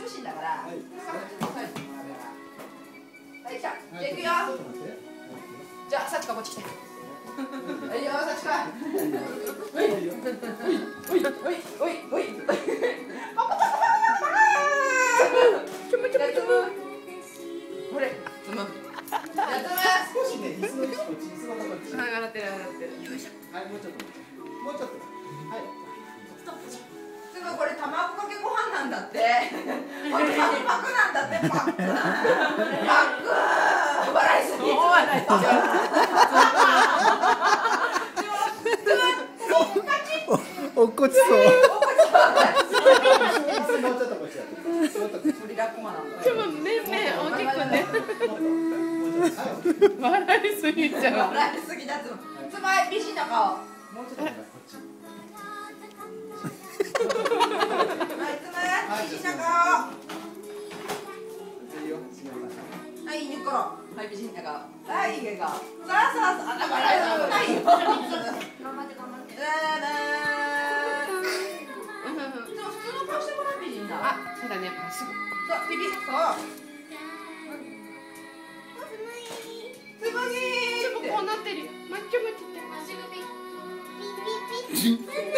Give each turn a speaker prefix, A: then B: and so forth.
A: 調子いいんだから。はい。はい、来た。じゃあ行くよ。じゃあ、さちかこっち来て。はいよ、さちか。おい、おい、おい、おい、おい、おい。ちょむちょむちょむ。これ、つむ。やってます。
B: 少しね、椅子の位置こっち、椅子のとこっち。
A: 上がってる、上がってる。よいしょ。
B: はい、もうちょっと。もうちょっと。はい。
A: ストップ。すぐこれ卵かけご飯なんだって。パクなんだって、パク。パク。笑いすぎ。笑いすぎ。
B: 落っこちそう。
A: もう
B: ちょっとこっちやって。
A: それラコマなんだ。
C: ちょっと目大きくね。笑いすぎちゃう。
A: 笑いすぎだつ。つまり美人な顔。
B: もうちょっとこっち。
A: はい、つまり美人な顔。はい、ゆっころ。はい、美人な顔。はい、いい笑顔。さあさあさあ、あ、笑いすぎないよ。頑張って頑張って。普通の顔してもらう美人だ。
C: あ、そうだね。すぐ。
A: そう、ピピ、そう。つむぎー。
C: ちょっとこうなってるよ。まっちょまちょって。